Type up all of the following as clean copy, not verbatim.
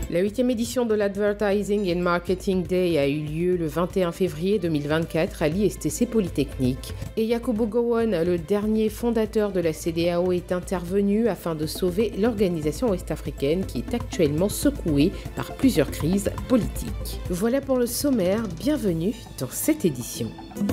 La 8e édition de l'Advertising and Marketing Day a eu lieu le 21 février 2024 à l'ISTC Polytechnique. Et Yakubu Gowon, le dernier fondateur de la CEDEAO, est intervenu afin de sauver l'organisation ouest-africaine qui est actuellement secouée par plusieurs crises politiques. Voilà pour le sommaire, bienvenue dans cette édition.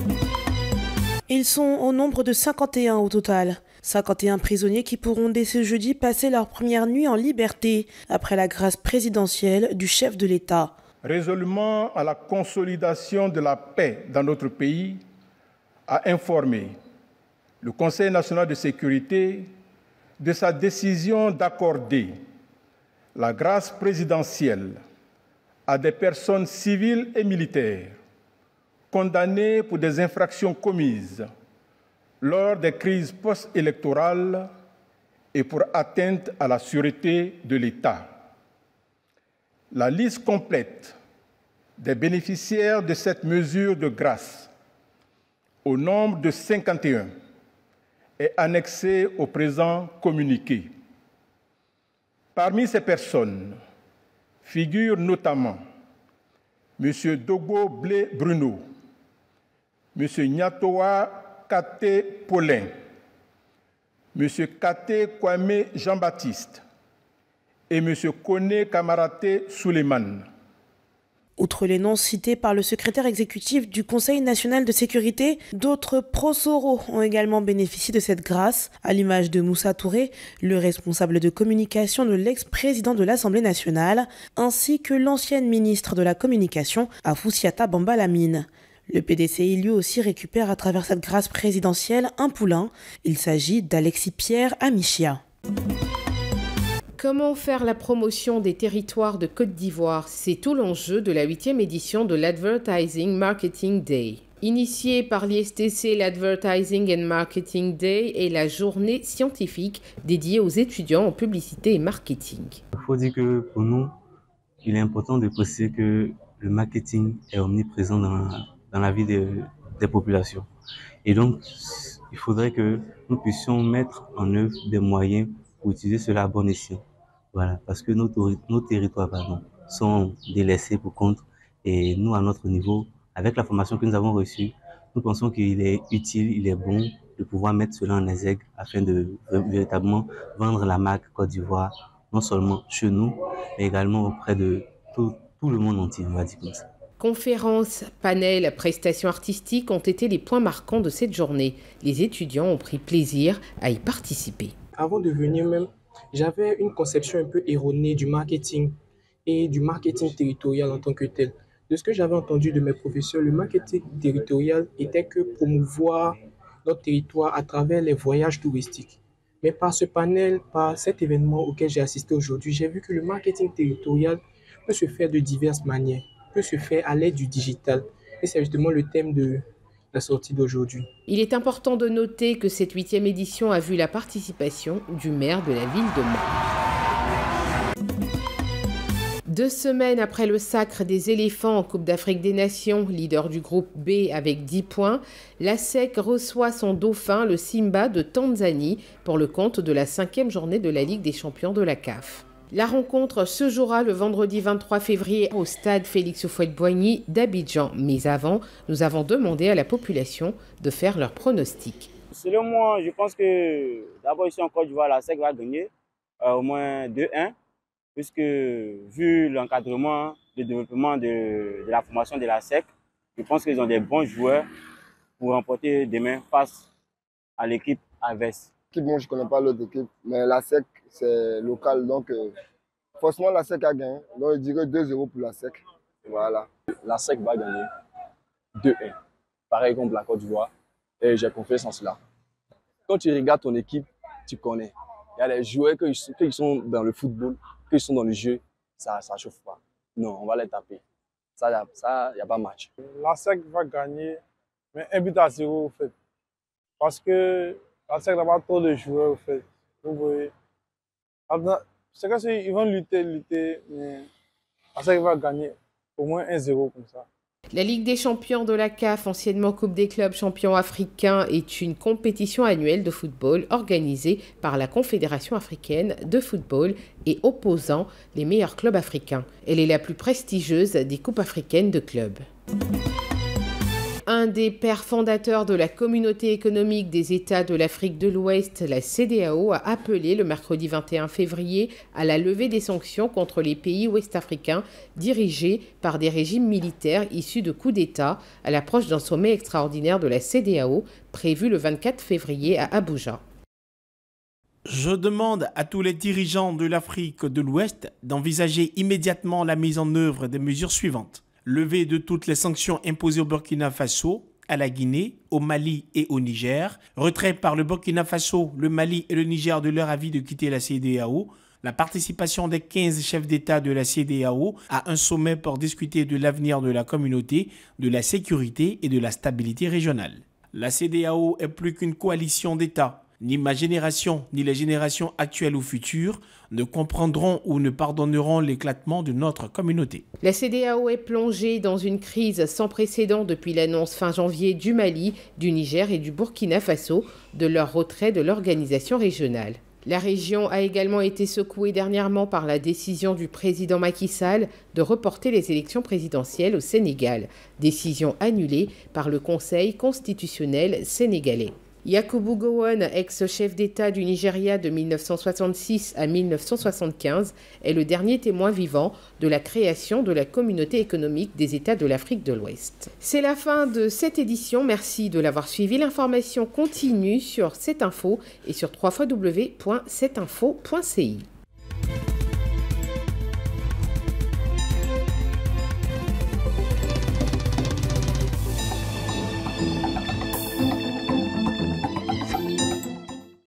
Ils sont au nombre de 51 au total. 51 prisonniers qui pourront dès ce jeudi passer leur première nuit en liberté après la grâce présidentielle du chef de l'État. Résolument à la consolidation de la paix dans notre pays, a informé le Conseil national de sécurité de sa décision d'accorder la grâce présidentielle à des personnes civiles et militaires condamnées pour des infractions commises lors des crises post-électorales et pour atteinte à la sûreté de l'État. La liste complète des bénéficiaires de cette mesure de grâce, au nombre de 51, est annexée au présent communiqué. Parmi ces personnes figurent notamment M. Dogo Blé Bruno, M. Nyatoa Kate Paulin, M. Kate Kwame Jean-Baptiste et M. Kone Kamarate Suleiman. Outre les noms cités par le secrétaire exécutif du Conseil national de sécurité, d'autres prosoro ont également bénéficié de cette grâce, à l'image de Moussa Touré, le responsable de communication de l'ex-président de l'Assemblée nationale, ainsi que l'ancienne ministre de la Communication, Afoussiata Bambalamine. Le PDCI lui aussi récupère à travers cette grâce présidentielle un poulain. Il s'agit d'Alexis Pierre Amichia. Comment faire la promotion des territoires de Côte d'Ivoire? C'est tout l'enjeu de la 8e édition de l'Advertising Marketing Day. Initiée par l'ISTC, l'Advertising and Marketing Day est la journée scientifique dédiée aux étudiants en publicité et marketing. Il faut dire que pour nous, il est important de préciser que le marketing est omniprésent dans la vie des populations. Et donc, il faudrait que nous puissions mettre en œuvre des moyens pour utiliser cela à bon escient. Voilà, parce que nos territoires sont délaissés pour compte. Et nous, à notre niveau, avec la formation que nous avons reçue, nous pensons qu'il est utile, il est bon de pouvoir mettre cela en exergue afin de véritablement vendre la marque Côte d'Ivoire, non seulement chez nous, mais également auprès de tout le monde entier, on va dire comme ça. Conférences, panels, prestations artistiques ont été les points marquants de cette journée. Les étudiants ont pris plaisir à y participer. Avant de venir même, j'avais une conception un peu erronée du marketing et du marketing territorial en tant que tel. De ce que j'avais entendu de mes professeurs, le marketing territorial était que promouvoir notre territoire à travers les voyages touristiques. Mais par ce panel, par cet événement auquel j'ai assisté aujourd'hui, j'ai vu que le marketing territorial peut se faire de diverses manières, peut se faire à l'aide du digital. Et c'est justement le thème de la sortie d'aujourd'hui. Il est important de noter que cette 8e édition a vu la participation du maire de la ville de Mans. 2 semaines après le sacre des éléphants en Coupe d'Afrique des Nations, leader du groupe B avec 10 points, la SEC reçoit son dauphin, le Simba de Tanzanie, pour le compte de la 5e journée de la Ligue des champions de la CAF. La rencontre se jouera le vendredi 23 février au stade Félix Houphouët-Boigny d'Abidjan. Mais avant, nous avons demandé à la population de faire leurs pronostics. Selon moi, je pense que d'abord ici en Côte d'Ivoire, la SEC va gagner au moins 2-1, puisque vu l'encadrement, le développement de la formation de la SEC, je pense qu'ils ont des bons joueurs pour remporter demain face à l'équipe adverse. Bon, je ne connais pas l'autre équipe, mais la SEC, c'est local, donc forcément la SEC a gagné. Donc je dirais 2-0 pour la SEC. Voilà. La SEC va gagner 2-1. Pareil comme la Côte d'Ivoire. Et j'ai confiance en cela. Quand tu regardes ton équipe, tu connais. Il y a des joueurs qui sont dans le football, qui sont dans le jeu, ça ne chauffe pas. Non, on va les taper. Ça, il n'y a pas match. La SEC va gagner, mais 1-0 au fait. Parce que la SEC n'a pas trop de joueurs au fait. Vous voyez. C'est comme s'ils vont lutter, mais la SEC va gagner au moins 1-0 comme ça. La Ligue des champions de la CAF, anciennement Coupe des clubs champions africains, est une compétition annuelle de football organisée par la Confédération africaine de football et opposant les meilleurs clubs africains. Elle est la plus prestigieuse des coupes africaines de clubs. Un des pères fondateurs de la Communauté économique des États de l'Afrique de l'Ouest, la CEDEAO, a appelé le mercredi 21 février à la levée des sanctions contre les pays ouest-africains dirigés par des régimes militaires issus de coups d'État à l'approche d'un sommet extraordinaire de la CEDEAO prévu le 24 février à Abuja. Je demande à tous les dirigeants de l'Afrique de l'Ouest d'envisager immédiatement la mise en œuvre des mesures suivantes. Levée de toutes les sanctions imposées au Burkina Faso, à la Guinée, au Mali et au Niger. Retrait par le Burkina Faso, le Mali et le Niger de leur avis de quitter la CEDEAO. La participation des 15 chefs d'État de la CEDEAO à un sommet pour discuter de l'avenir de la communauté, de la sécurité et de la stabilité régionale. La CEDEAO est plus qu'une coalition d'États. Ni ma génération, ni les générations actuelles ou futures ne comprendront ou ne pardonneront l'éclatement de notre communauté. La CEDEAO est plongée dans une crise sans précédent depuis l'annonce fin janvier du Mali, du Niger et du Burkina Faso de leur retrait de l'organisation régionale. La région a également été secouée dernièrement par la décision du président Macky Sall de reporter les élections présidentielles au Sénégal, décision annulée par le Conseil constitutionnel sénégalais. Yakubu Gowon, ex-chef d'État du Nigeria de 1966 à 1975, est le dernier témoin vivant de la création de la Communauté économique des États de l'Afrique de l'Ouest. C'est la fin de cette édition. Merci de l'avoir suivi. L'information continue sur 7info et sur www.7info.ci.